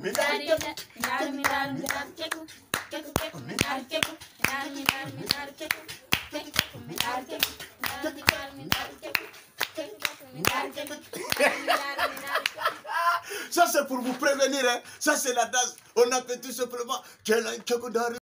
Ça c'est pour vous prévenir, hein. Ça c'est la danse. On appelle tout simplement